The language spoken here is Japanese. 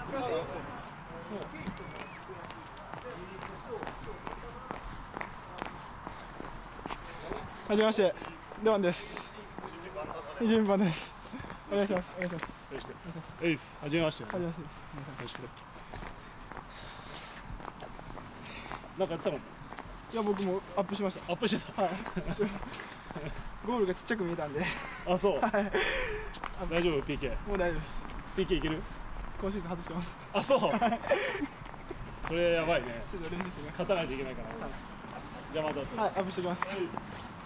はじめまして、レワンです。22番です。お願いします。お願いします。よろしく。 はじめまして。 はじめまして。よろしく。なんかやってたもん。 いや、僕もアップしました。 アップしてた。 はい。ゴールがちっちゃく見えたんで。 あ、そう。 はい。 大丈夫 PK。 もう大丈夫です。 PK いける？ 今シーズン外してます。 あ、そう。それやばいね。 ちょっと練習してみます。 勝たないといけないから。じゃあまた。 はい、アップしてきます。